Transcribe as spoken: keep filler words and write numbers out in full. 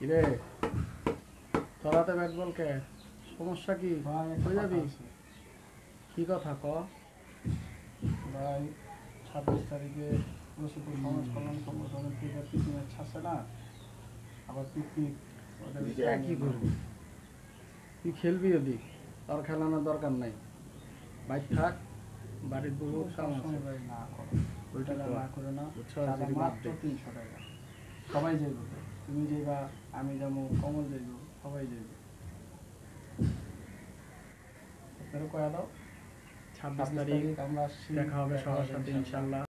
কিরে তোরাতে bat ball কে সমস্যা কি হয়ে যাবি কি কথা ক ভাই ছাব্বিশ তারিখে রসিপুর সমাজ কল্যাণ সংগঠনের থেকে পিকনিক ছাড়ছে না আবার পিকনিক কি করবি তুই খেলবি ওদিক তোর খেলানোর দরকার নাই বাইক থাক বাড়ির বহুত কাম আছে ভাই না করো ওইটা না করে না বুঝছো মাত্র তিনশো টাকা সবাই যাইব তুমি যাইবা আমি যাবো কমল যাইব সবাই যাইব কয়া দাও ছাব্বিশ তারিখ আমরা দেখা হবে সবার সাথে ইনশাল্লাহ।